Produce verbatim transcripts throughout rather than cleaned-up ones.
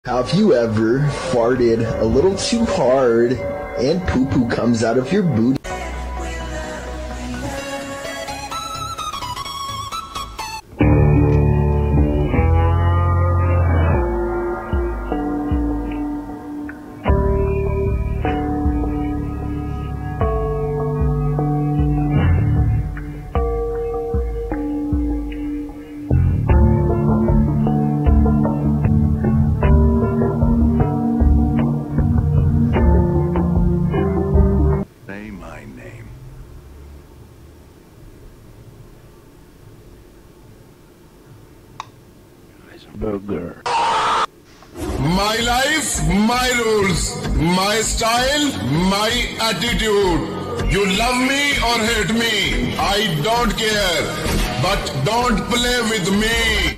Have you ever farted a little too hard and poo-poo comes out of your booty? My name. Burger. My life, my rules, my style, my attitude. You love me or hate me, I don't care. But don't play with me.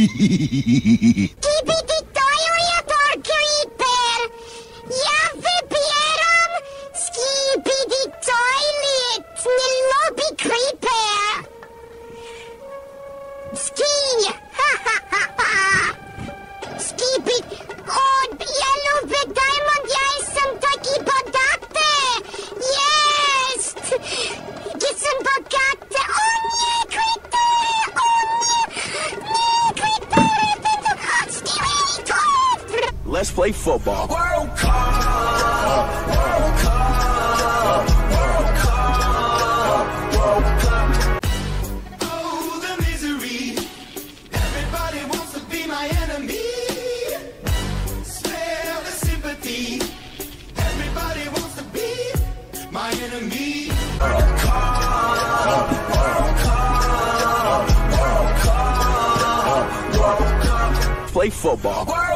Skibidi toilet or creeper? Jag ber om skibidi toilet, ni lobby creeper. Ski, ha ha ha ha. Skibidi, åh, jag lovar Diamond, jag är som taki bogate. Yes! Gissem bogate, åh nej, creeper, åh nej, nej, creeper, skibidi toilet. Let's play football. World Cup, World Cup, World Cup, World Cup. Oh, the misery. Everybody wants to be my enemy. Spare the sympathy. Everybody wants to be my enemy. World Cup, World Cup, World Cup, World Cup. Play football. World